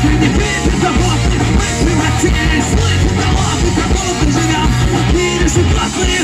искренне беззаботны. Мы превратились в злых удалов, и как долго живем в мире животных.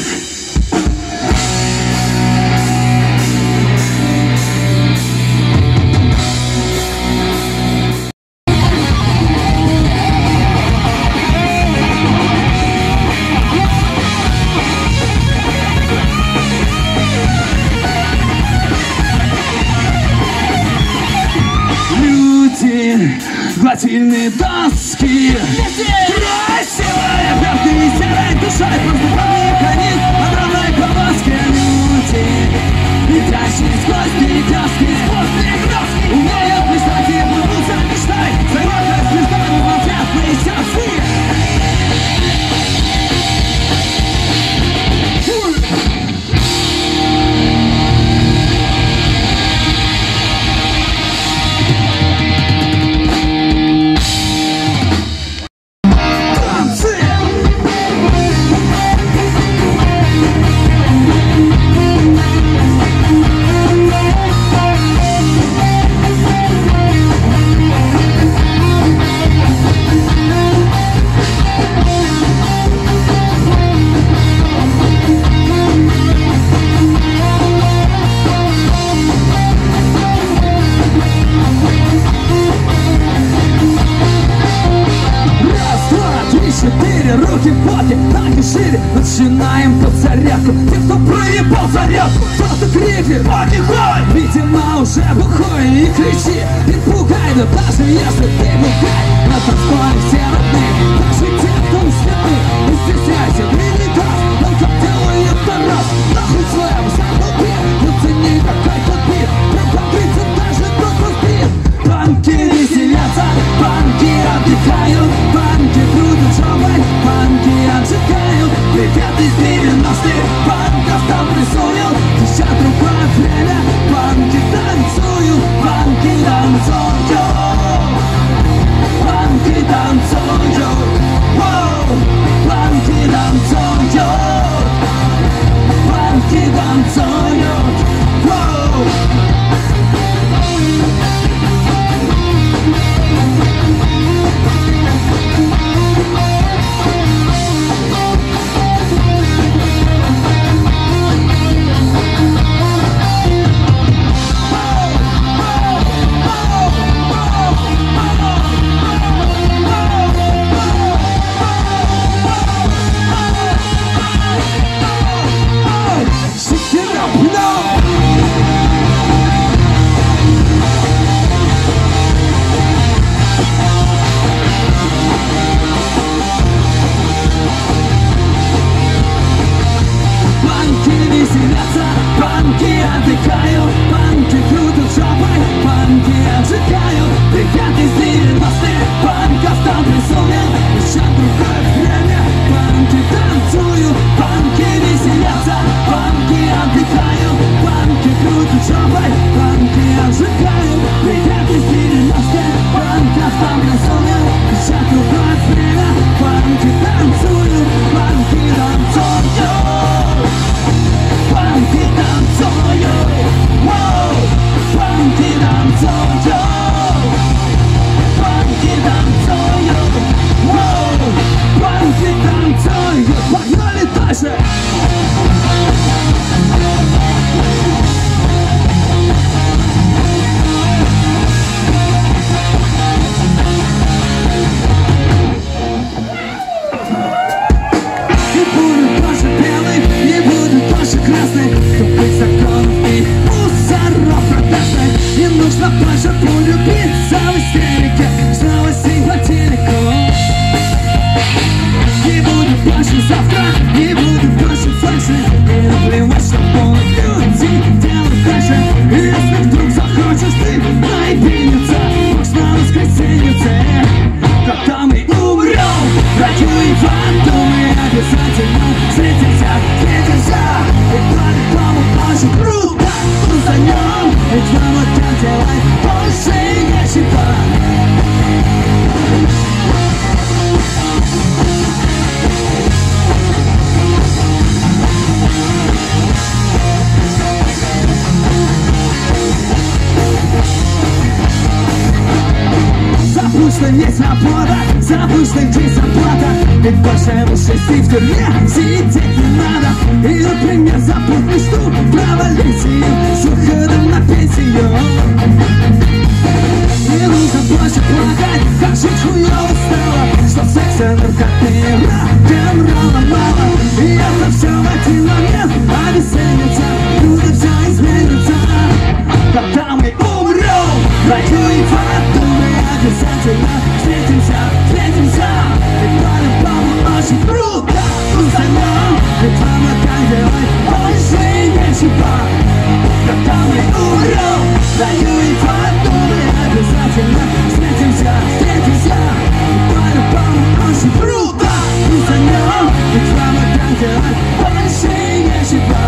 Гладильные доски, красивая, пятной серой душой, просто механизм огромной повозки. Люди, летящие сквозь перекрестки, умеют мечтать и плывут за мечтой, заветной звездой в ответные сердцы. Руки в боки, ноги шире, начинаем подзарядку. Те, кто проебал зарядку, кто-то крикнет: поднихай! Видимо, уже бухой и кричи, и пугай, но даже если ты бухай, на танцполе все родные, даже те, кто у стены. Не стесняйся, длинный газ, он как делает на раз. Нахуй слэм, зануби, но ты не какой тут бит. Пропагрится даже тот, кто спит. Панки веселятся, панки отдыхают, панки крутят жопой, панки отжигают. Привет из 90-х, панков там рисуют. Сейчас другое время, панки танцуют, панки танцуют, панки танцуют, панки танцуют, панки танцуют. Панки отдыхают, панки крутят жопой, панки отжигают. Привет из 90-х, панков там рисуют. Сейчас другое время, панки танцуют, панки веселятся, панки отдыхают, панки крутят жопой, панки отжигают. Привет из 90-х, панков там рисуют. Сейчас другое время, панки танцуют, панки танцуют. Панки танцуют, воу, панки танцуют, что есть работа, забудь, что здесь зарплата. И больше ему 6 в тюрьме сидеть не надо. И, например, забудь мечту, провалить ее с выходом на пенсию. Не нужно больше плакать, как жить хуёво стало, что секса, наркоты и рок-н-ролла мало. И это все в один момент обесценится, будет все изменится. Когда мы умрем, раю и в аду, мы обязательно встретимся, встретимся. И по-любому очень круто узнаем, ведь вам как делать больше нечего. Когда мы умрем, раю и в аду, мы обязательно встретимся, встретимся. И по-любому очень круто узнаем, ведь вам как делать больше нечего.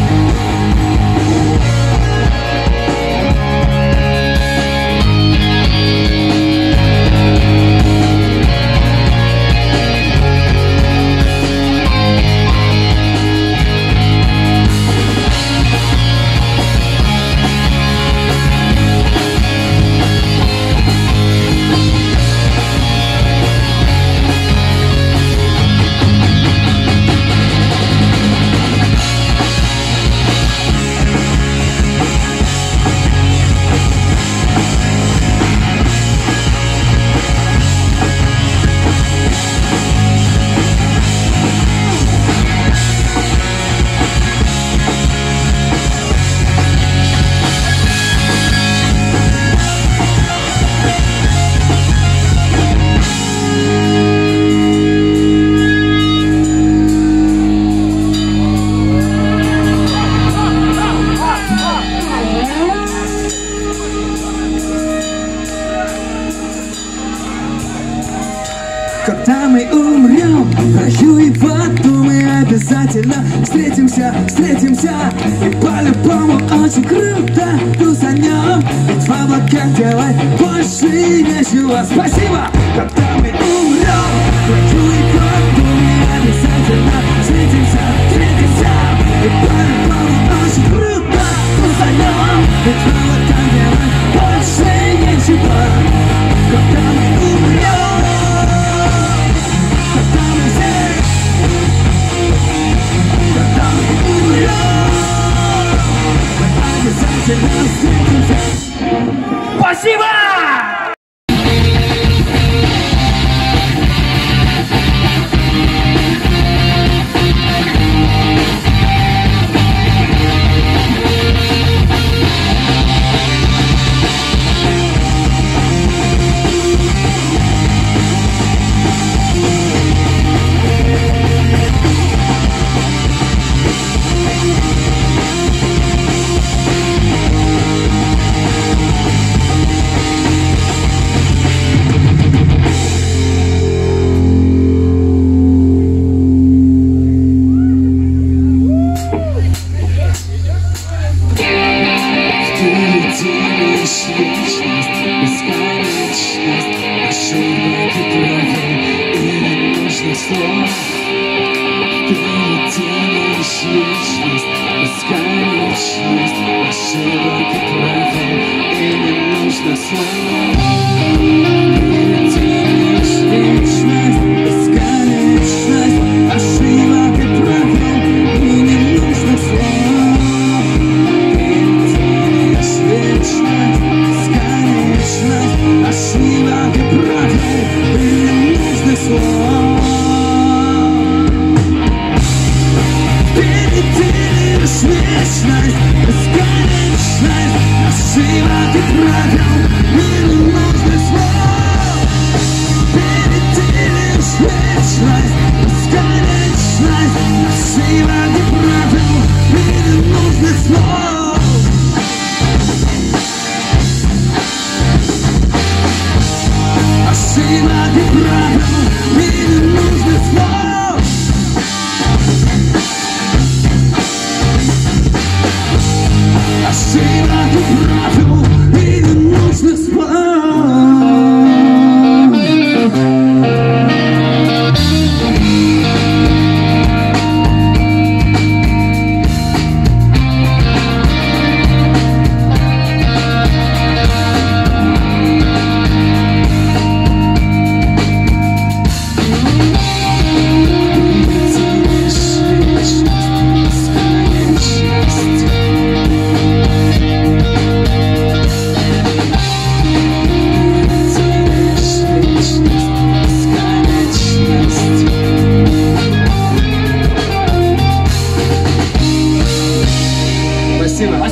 Когда мы умрем, в раю и в аду, мы обязательно встретимся, встретимся. И по-любому очень круто тусанем, ведь в облаках делать больше нечего. Спасибо! Когда мы умрем, в раю и в аду, мы обязательно встретимся, встретимся. И по-любому очень круто тусанем, ведь в облаках делать больше нечего. Когда мы умрем, спасибо! Ошибок и правил, и не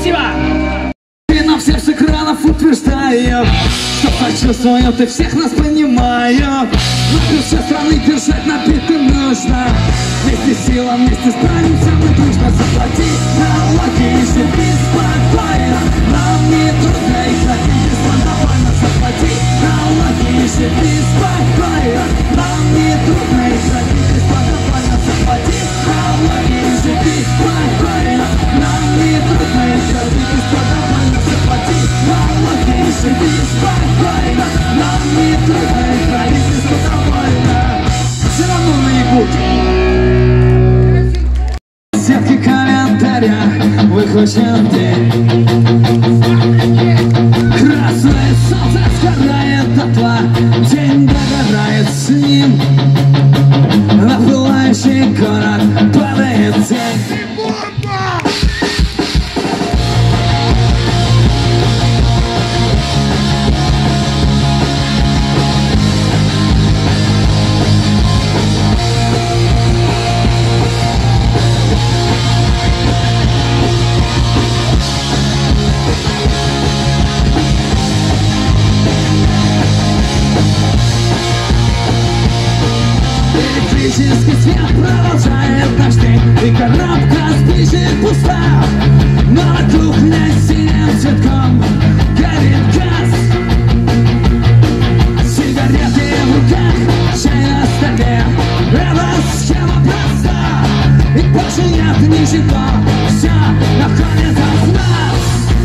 Спасибо! И на всех с экранов утверждают, что сочувствуют и всех нас понимают. Но все страны держать набитым нужно. Вместе сила, вместе справимся мы дружно. Заплати налоги и живи спокойно. Нам не трудно их платить беспонтовольно. Заплати налоги и живи спокойно. Нам не трудно их платить беспонтовольно. Заплати налоги и живи спокойно. Нам не трудно их платить беспонтовольно. Заплати налоги и живи спокойно. Нам не трудно их платить беспонтовольно. Все равно наебут. Сетки комментария выхвачен день. Красное солнце сгорает дотла, день догорает с ним. На пылающий город падает тень. Электрический свет продолжает наш день, и коробка спичек пуста. Но на кухне синим цветком горит газ. Сигареты в руках, чай на столе. Эта схема проста, и больше нет ничего. Все находится в нас.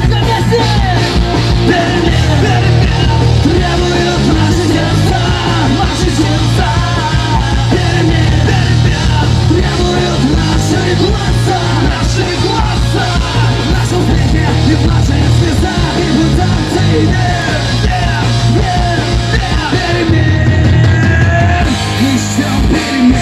Перемен требуют наши сердца, наши сердца. Требуют наши глаза, наши успехи и в наших слезах, и в танце перемен, еще перемен.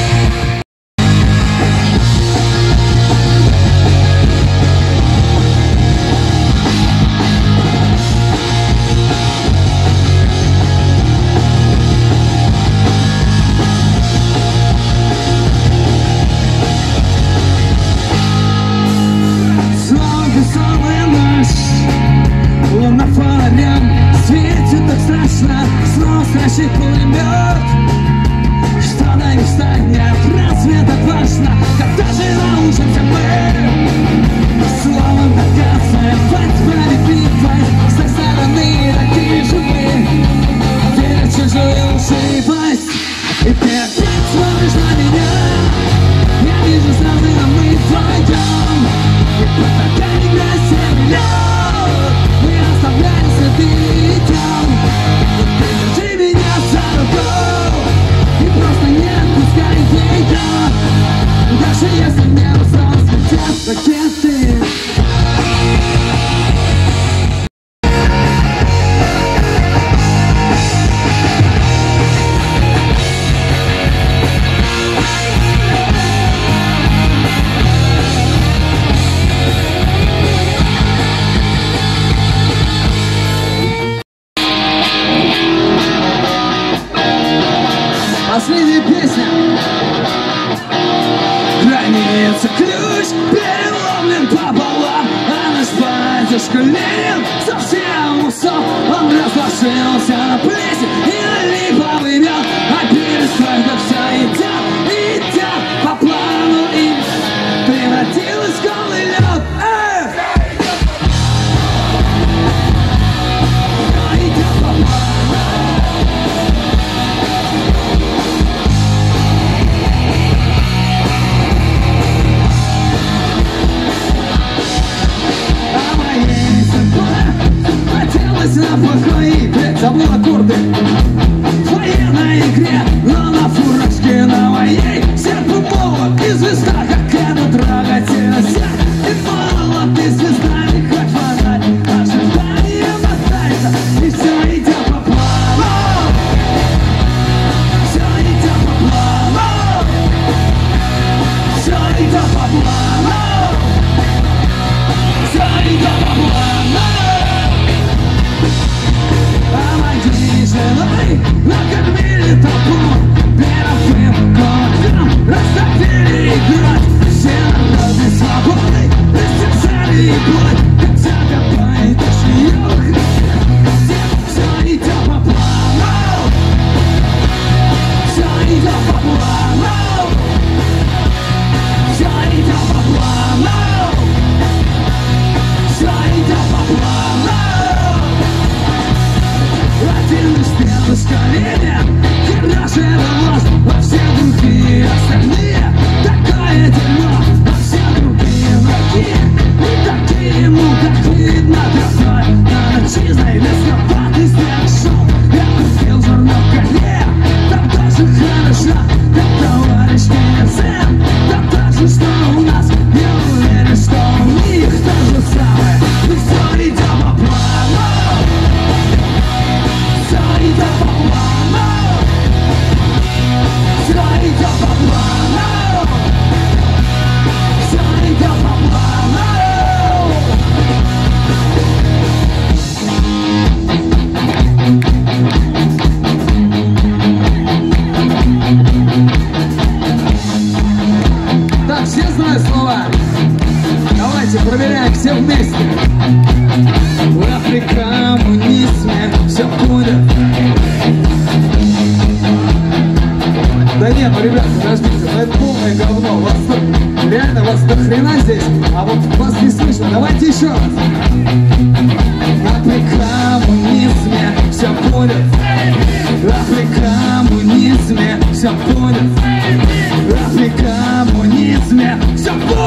Луна фонарем светит так страшно, снова страшный пулемет. Что-то не встанет, разве так важно, когда же научимся мы? Словом доказывать справедливость, с той стороны такие же мы. Верят в чужую лживость, и ты опять смотришь на меня. Я вижу сразу, но мы вдвоем, и пока не красивее. Мы оставляем следы и идем. Ты держи меня за руку и просто не отпускай ее. Даже если мне снова светят ракеты. Последняя песня. Граница ключ переломлен пополам, а наш батюшка Ленин совсем усох. Он разложился на плесень и на липовый мед, а перестройка все идет по плану и превратилась в голый лед. Идет по плану. На плохой игре забыл аккорды в военной игре, но на фуражке на моей серп и молот и звезда, как эта трогательность. И молот, и звезда, и хоть фонарь, ожидание мотается, и все идет по плану. Все идет по плану. Все идет по плану. Все идет по плану. А мои все вместе. В африкамунизме все будет. Да нет, ну, ребят, подождите, ну это полное говно. Вас тут, реально, вас до хрена здесь, а вот вас не слышно. Давайте еще раз. В африкамунизме все будет. В африкамунизме все будет. В африкамунизме все будет.